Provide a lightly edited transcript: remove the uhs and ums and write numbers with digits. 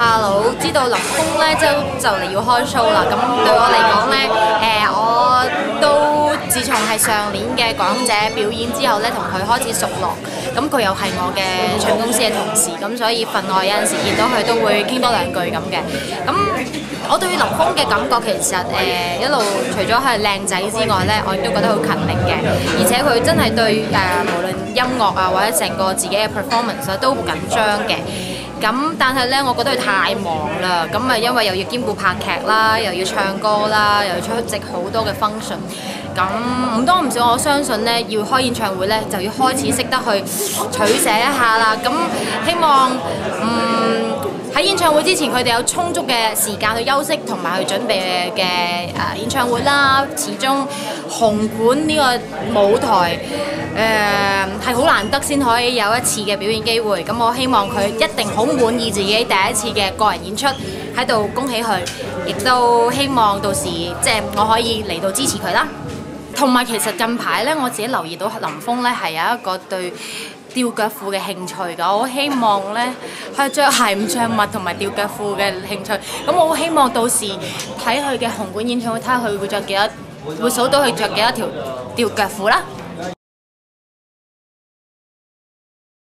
阿佬知道林峯咧就嚟要開 show 啦，咁對我嚟講咧，我都自從係上年嘅港姐表演之後咧，同佢開始熟絡，咁佢又係我嘅唱公司嘅同事，咁所以份外有陣時見到佢都會傾多兩句咁嘅。咁我對林峯嘅感覺其實一路除咗係靚仔之外咧，我亦都覺得好勤力嘅，而且佢真係對無論音樂啊或者成個自己嘅 performance 都好緊張嘅。咁但係咧，我覺得佢太忙啦，咁啊因為又要兼顧拍劇啦，又要唱歌啦，又要出席好多嘅 function， 咁唔多唔少，我相信咧要開演唱會咧就要開始識得去取捨一下啦。咁希望喺演唱會之前，佢哋有充足嘅時間去休息同埋去準備嘅演唱會啦。始終紅館呢個舞台係好難得先可以有一次嘅表演機會。咁我希望佢一定好滿意自己第一次嘅個人演出，喺度恭喜佢，亦都希望到時即係我可以嚟到支持佢啦。同埋其實近排咧，我自己留意到林峯咧係有一個對吊腳褲嘅興趣㗎，我希望咧係着鞋唔着襪同埋吊腳褲嘅興趣。咁我好希望到時睇佢嘅紅館演唱會，睇下佢會着幾多，會數到佢着幾多條吊腳褲啦。